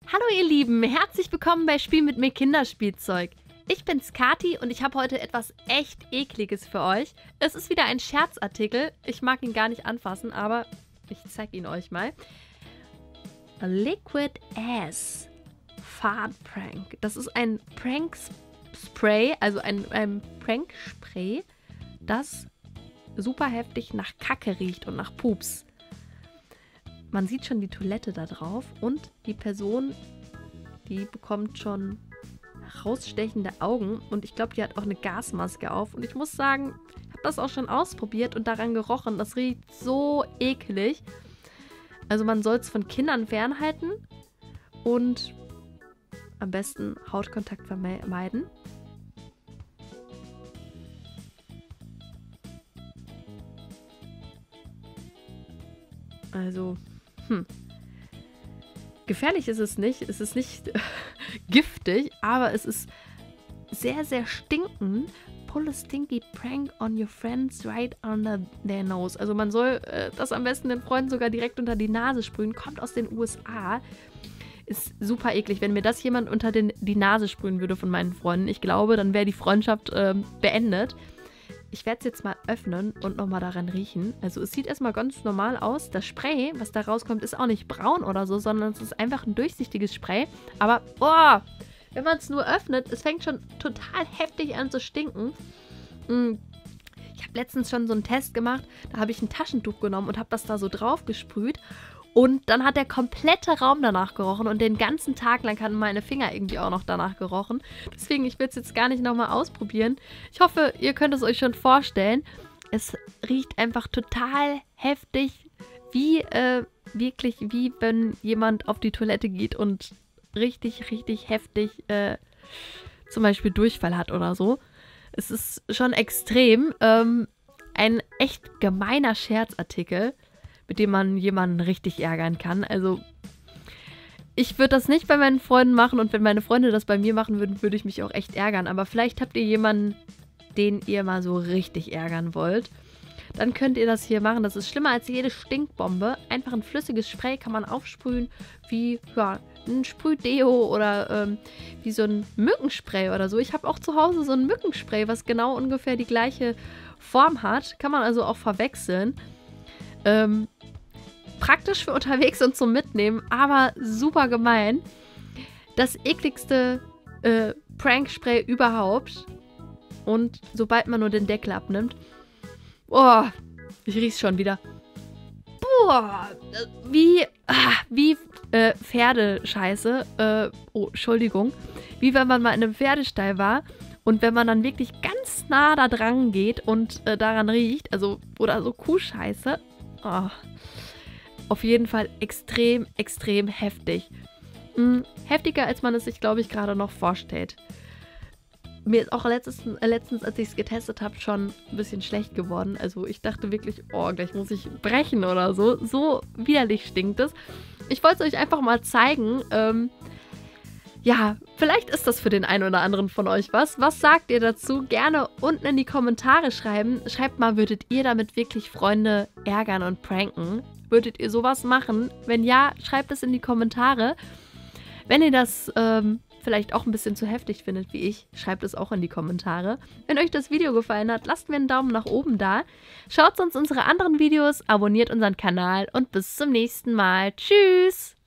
Hallo ihr Lieben, herzlich willkommen bei Spiel mit mir Kinderspielzeug. Ich bin's Kati und ich habe heute etwas echt Ekliges für euch. Es ist wieder ein Scherzartikel. Ich mag ihn gar nicht anfassen, aber ich zeige ihn euch mal. A Liquid Ass Fart Prank. Das ist ein Prank-Spray, also ein Prank-Spray, das super heftig nach Kacke riecht und nach Pups. Man sieht schon die Toilette da drauf und die Person, die bekommt schon rausstechende Augen und ich glaube, die hat auch eine Gasmaske auf. Und ich muss sagen, ich habe das auch schon ausprobiert und daran gerochen. Das riecht so eklig. Also man soll es von Kindern fernhalten und am besten Hautkontakt vermeiden. Also, gefährlich ist es nicht. Es ist nicht giftig, aber es ist sehr, sehr stinkend. Pull a stinky prank on your friends right under their nose. Also man soll das am besten den Freunden sogar direkt unter die Nase sprühen. Kommt aus den USA. Ist super eklig. Wenn mir das jemand unter die Nase sprühen würde von meinen Freunden, ich glaube, dann wäre die Freundschaft beendet. Ich werde es jetzt mal öffnen und nochmal daran riechen. Also es sieht erstmal ganz normal aus. Das Spray, was da rauskommt, ist auch nicht braun oder so, sondern es ist einfach ein durchsichtiges Spray. Aber, oh, wenn man es nur öffnet, es fängt schon total heftig an zu stinken. Ich habe letztens schon so einen Test gemacht. Da habe ich ein Taschentuch genommen und habe das da so drauf gesprüht. Und dann hat der komplette Raum danach gerochen und den ganzen Tag lang haben meine Finger irgendwie auch noch danach gerochen. Deswegen, ich will es jetzt gar nicht nochmal ausprobieren. Ich hoffe, ihr könnt es euch schon vorstellen. Es riecht einfach total heftig, wirklich wie wenn jemand auf die Toilette geht und richtig, richtig heftig zum Beispiel Durchfall hat oder so. Es ist schon extrem. Ein echt gemeiner Scherzartikel, mit dem man jemanden richtig ärgern kann. Also ich würde das nicht bei meinen Freunden machen und wenn meine Freunde das bei mir machen würden, würde ich mich auch echt ärgern. Aber vielleicht habt ihr jemanden, den ihr mal so richtig ärgern wollt. Dann könnt ihr das hier machen. Das ist schlimmer als jede Stinkbombe. Einfach ein flüssiges Spray kann man aufsprühen, wie ein Sprühdeo oder wie so ein Mückenspray oder so. Ich habe auch zu Hause so ein Mückenspray, was genau ungefähr die gleiche Form hat. Kann man also auch verwechseln. Praktisch für unterwegs und zum Mitnehmen, aber super gemein. Das ekligste Prank-Spray überhaupt. Und sobald man nur den Deckel abnimmt. Boah, ich riech's schon wieder. Boah, wie Pferdescheiße. Oh, Entschuldigung. Wie wenn man mal in einem Pferdestall war und wenn man dann wirklich ganz nah da dran geht und daran riecht, also, oder so Kuhscheiße. Oh. Auf jeden Fall extrem, extrem heftig. Heftiger, als man es sich, glaube ich, gerade noch vorstellt. Mir ist auch letztens, als ich es getestet habe, schon ein bisschen schlecht geworden. Also ich dachte wirklich, oh, gleich muss ich brechen oder so. So widerlich stinkt es. Ich wollte es euch einfach mal zeigen. Ja, vielleicht ist das für den einen oder anderen von euch was. Was sagt ihr dazu? Gerne unten in die Kommentare schreiben. Schreibt mal, würdet ihr damit wirklich Freunde ärgern und pranken? Würdet ihr sowas machen? Wenn ja, schreibt es in die Kommentare. Wenn ihr das vielleicht auch ein bisschen zu heftig findet wie ich, schreibt es auch in die Kommentare. Wenn euch das Video gefallen hat, lasst mir einen Daumen nach oben da. Schaut sonst unsere anderen Videos, abonniert unseren Kanal und bis zum nächsten Mal. Tschüss!